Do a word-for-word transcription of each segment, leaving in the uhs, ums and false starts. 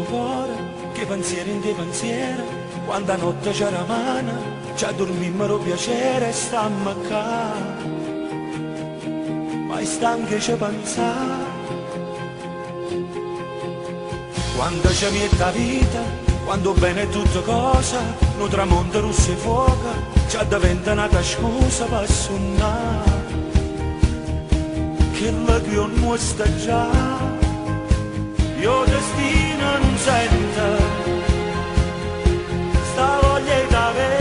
fuori, che pensieri in te pensieri, quando a notte c'era mano, ci addormimmo piacere e stammo qua. Ma è stanco ci pensare, quando ci mette vita, quando bene è tutta cosa, non tramonta rosso e fuoco, ci diventa una scusa per suonare. Che la che non sta già, io destino non sento, sta voglia di avere.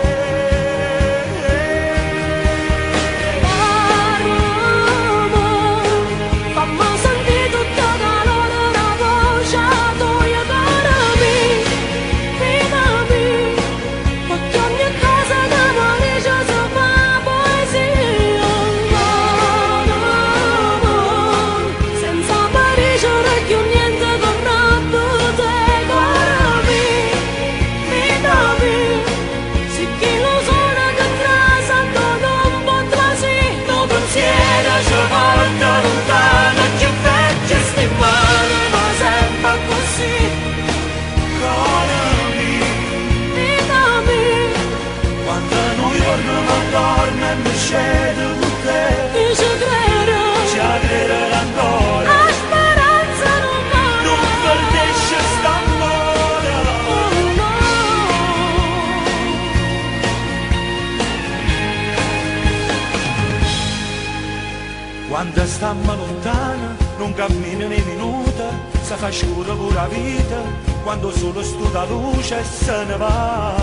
Quando stiamo lontana, non cammina né minuta, si fa scura pure la vita, quando solo sto da luce se ne va.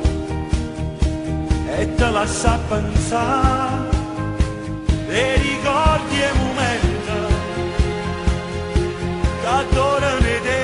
E te lascia pensare, e ricordi e momenti, che adorano te.